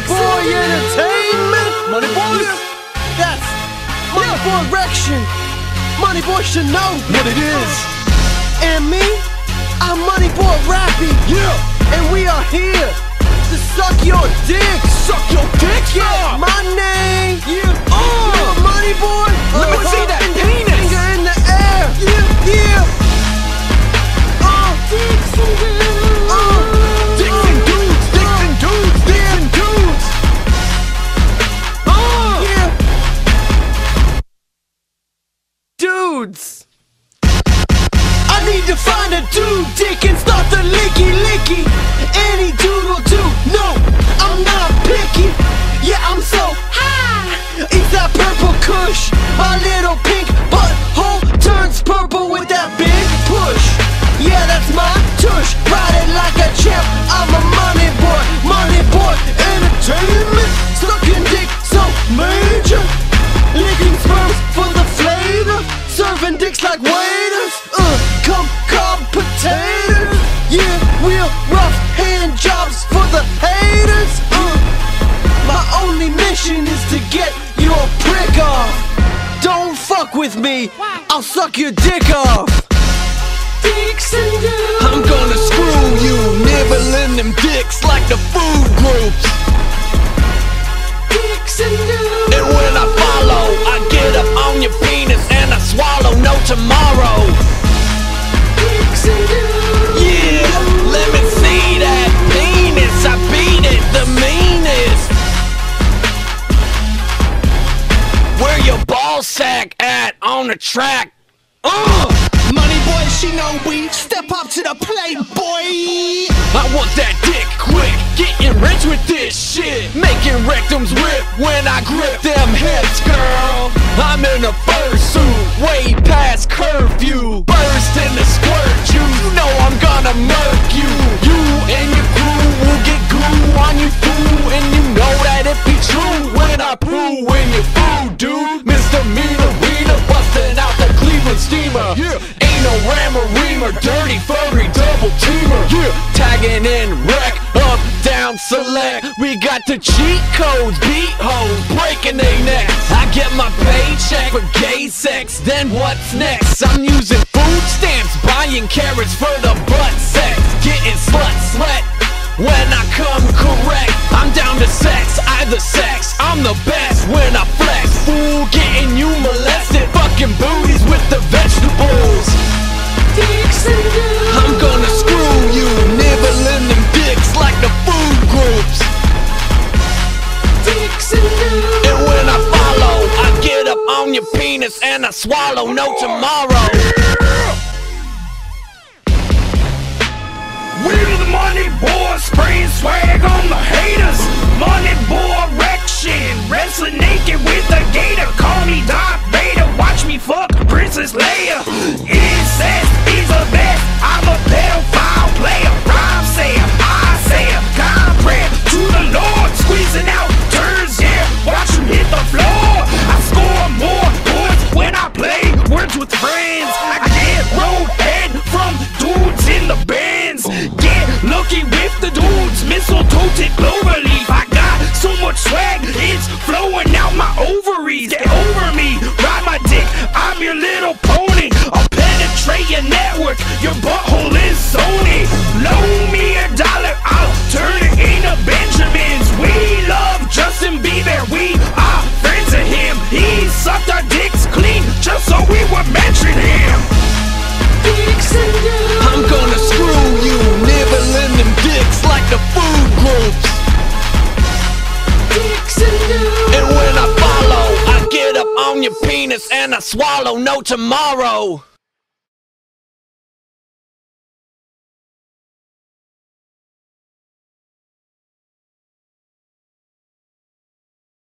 Boy Entertainment. Money Boys. That's Money Boy Rection. Money Boy should know what it is. And me, I'm Money Boy Rappy. Yeah. And we are here to suck your dick. Suck your dick, yeah. My name, yeah. You're a Money Boy. Let me see that penis. Finger in the air. Yeah, yeah. Dicks and dudes, dicks and dudes, dicks and dudes. Yeah. Dudes. I need to find a dude dick and start the licky licky. Any dude will do. No, I'm not picky. Yeah, I'm so high. Eat that purple kush. My little pink butthole turns purple with that big push. Yeah, that's my tush. Ride it like a champ. I'm a Money Boy Entertainment. Sucking dick so major. Licking sperms for the flavor. Serving dicks like waiters. Come potatoes. Yeah, real rough hand jobs for the haters. My only mission is to get your prick off. Don't fuck with me. I'll suck your dick off. Dicks and dudes. I'm gonna screw you, nibbling them dicks like the food groups. Dicks and dudes. And when I follow, I get up on your penis and I swallow no tomorrow. Dicks and dudes. Yeah, let me see that penis. I beat it, the meanest. Where your ball sack at on the track? Money Boy Shinobi, step up to the plate, boy. I want that dick quick, getting rich with this shit. Making rectums rip when I grip them hips, girl. I'm in a fursuit, way past curfew. Burst in the squirt you, you know I'm gonna murk you. You and your crew will get glue on you fool. And you know that it be true when I poo in your food, dude. Misdemeanor, wiener, busting out the Cleveland steamer. Yeah, ain't no rammer, reamer, dirty, furry, double teamer. Yeah, tagging in wreck, up, down, select. We got the cheat codes, beat hoes, breaking they necks. I get my paycheck for gay sex, then what's next? I'm using food stamps, buying carrots for the butt sex. Getting slut when I come correct. I'm down to sex, either sex. I'm the best when I flex. Fool, getting you molested, fucking booties with the vegetables. Dicks and dudes. I'm gonna screw you, nibbling them dicks like the food groups. Dicks and dudes. And when I follow, I get up on your penis and I swallow no tomorrow. We're the Money Boys, spraying swag on the haters. Money Boy Rection, wrestling naked with a gator. Call me Darth Vader, watch me fuck Princess Leia. Incest is the best, I'm a pedophile player. Rhyme sayer, I sayer, God prayer to the Lord. Squeezing out turns, yeah, watch him hit the floor. I score more points when I play words with friends. I get roadhead from dudes in the bands. Get lucky with the dudes, mistletoe tip cloverleaf. I got so much swag, it's flowing out my ovaries. Get over me, ride my dick, I'm your little pony. I'll penetrate your network, your butthole is Sony. Loan me $1, I'll turn it into Benjamins. We love Justin Bieber, we are friends of him. He sucked our dicks clean, just so we would mention him. Dicks and dudes. I'm gonna screw you, nibbling them dicks like the food groups. Dicks and dudes. And when I follow, I get up on your penis and I swallow no tomorrow.